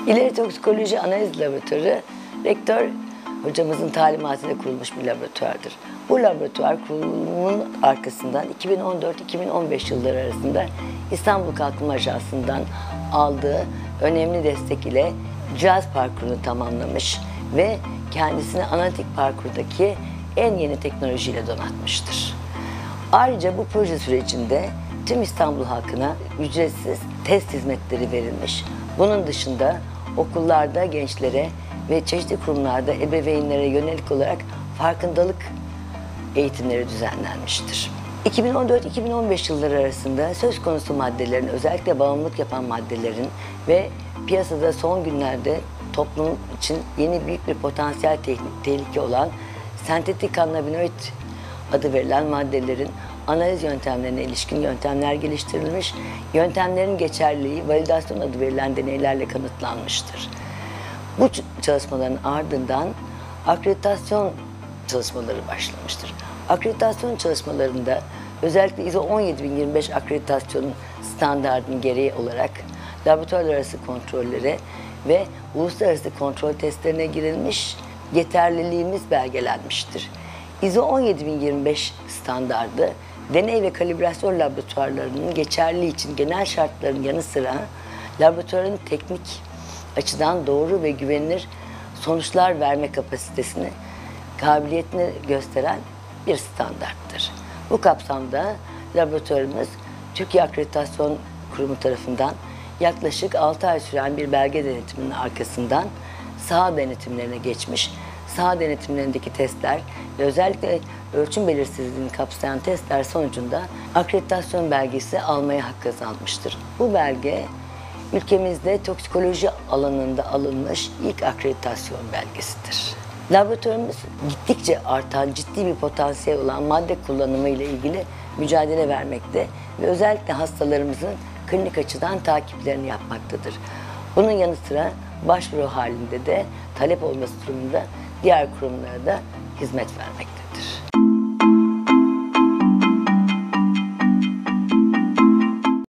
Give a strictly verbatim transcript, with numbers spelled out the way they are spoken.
İleri Toksikoloji Analiz Laboratuvarı, rektör hocamızın talimatıyla kurulmuş bir laboratuvardır. Bu laboratuvar kurulumunun arkasından iki bin on dört iki bin on beş yılları arasında İstanbul Kalkınma Ajansı'ndan aldığı önemli destek ile cihaz parkurunu tamamlamış ve kendisini analitik parkurdaki en yeni teknolojiyle donatmıştır. Ayrıca bu proje sürecinde tüm İstanbul halkına ücretsiz test hizmetleri verilmiş. Bunun dışında okullarda gençlere ve çeşitli kurumlarda ebeveynlere yönelik olarak farkındalık eğitimleri düzenlenmiştir. iki bin on dört iki bin on beş yılları arasında söz konusu maddelerin, özellikle bağımlılık yapan maddelerin ve piyasada son günlerde toplum için yeni büyük bir potansiyel te tehlike olan sentetik kannabinoid adı verilen maddelerin analiz yöntemlerine ilişkin yöntemler geliştirilmiş, yöntemlerin geçerliliği validasyon adı verilen deneylerle kanıtlanmıştır. Bu çalışmaların ardından akreditasyon çalışmaları başlamıştır. Akreditasyon çalışmalarında özellikle ISO on yedi bin yirmi beş akreditasyonun standartının gereği olarak laboratuvarlar arası kontrollere ve uluslararası kontrol testlerine girilmiş, yeterliliğimiz belgelenmiştir. ISO on yedi bin yirmi beş standardı, deney ve kalibrasyon laboratuvarlarının geçerliliği için genel şartların yanı sıra laboratuvarın teknik açıdan doğru ve güvenilir sonuçlar verme kapasitesini, kabiliyetini gösteren bir standarttır. Bu kapsamda laboratuvarımız Türkiye Akreditasyon Kurumu tarafından yaklaşık altı ay süren bir belge denetiminin arkasından saha denetimlerine geçmiş. Saha denetimlerindeki testler ve özellikle ölçüm belirsizliğini kapsayan testler sonucunda akreditasyon belgesi almaya hak kazanmıştır. Bu belge ülkemizde toksikoloji alanında alınmış ilk akreditasyon belgesidir. Laboratuvarımız gittikçe artan ciddi bir potansiyel olan madde kullanımı ile ilgili mücadele vermekte ve özellikle hastalarımızın klinik açıdan takiplerini yapmaktadır. Bunun yanı sıra başvuru halinde de talep olması durumunda diğer kurumlara da hizmet vermektedir.